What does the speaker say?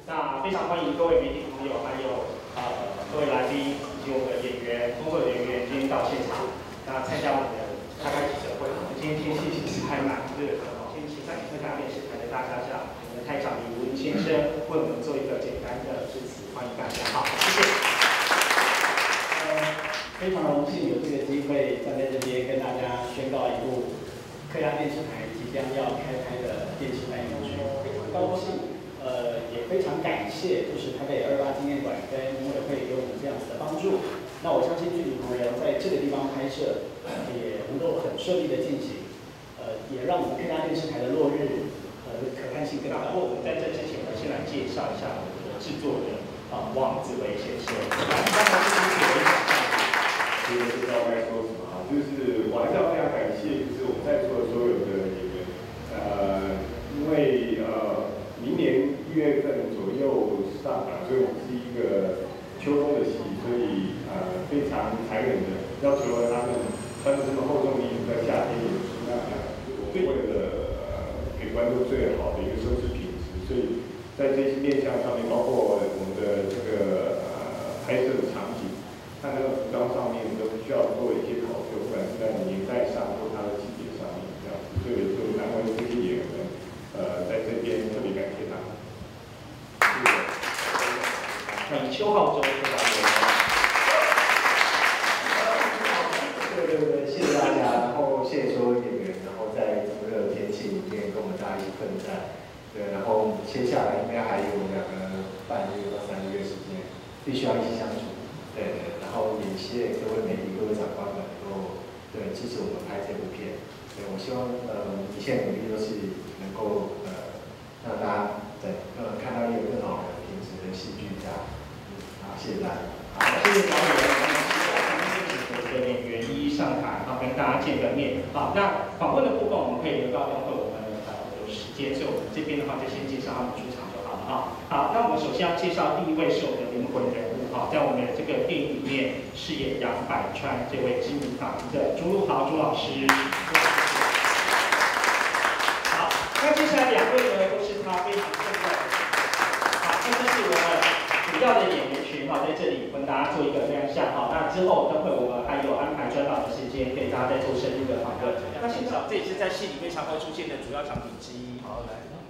那非常欢迎各位媒体朋友，还有各位来宾以及我们的演员、工作人员今天到现场，那参加我们的开记者会。今天天气其实还蛮热的哦，先请在客家电视台的大家长，我们的台长李文先生为我们做一个简单的致辞，欢迎大家。好，谢谢。 非常荣幸有这个机会站在这边跟大家宣告一部客家电视台即将要开拍的电视代言剧，非常高兴。也非常感谢，就是台北228纪念馆跟农委会给我们这样子的帮助。那我相信剧组同仁在这个地方拍摄，也能够很顺利的进行，也让我们客家电视台的落日，可看性更高。 不过我们在这之前呢，先来介绍一下我们的制作人汪志伟先生。 其实不知道该说什么啊，就是我还是要非常感谢，就是我们在座的所有的演员，因为明年1月份左右上档，所以我们是一个秋冬的戏，所以非常残忍的要求了他们穿着这么厚重的衣服在夏天演出，那为了给观众最好的一个收视品质，所以在这些面向上面，包括我们的这个拍摄的场景，和那个服装上面都需要做一些考究，不管是在年代上或它的季节上面这样子，所以就难为这些演员们。在这边特别感谢他们。 欢迎邱浩洲副导演。 对，谢谢大家，然后谢谢所有演员，然后在这么热的天气里面跟我们大家一起奋战。对，然后接下来应该还有2个半月到3个月时间，必须要一起相处。对，然后也谢谢各位媒体、各位长官们都支持我们拍这部片。对，我希望一切努力都是能够让大家看到一个更好的品质的戏剧这样。好，谢谢大家。 好，谢谢导演。我们的演员一一上台，好跟大家见个面。好，那访问的部分我们可以留到等会我们有时间，所以我们这边的话就先介绍他们出场就好了啊。好，那我们首先要介绍第一位是我们的灵魂人物，好，在我们的这个电影里面饰演杨百川这位知名法医的朱陆豪朱老师。好，那接下来2位呢都是他非常重要的。好，那这是我们主要的演员群哈，在这里跟大家做一个亮相哈。那之后等会我们还有安排专访的时间，给大家再做深入的访问。那现场这也是在戏里面常会出现的主要场景之一。好，来。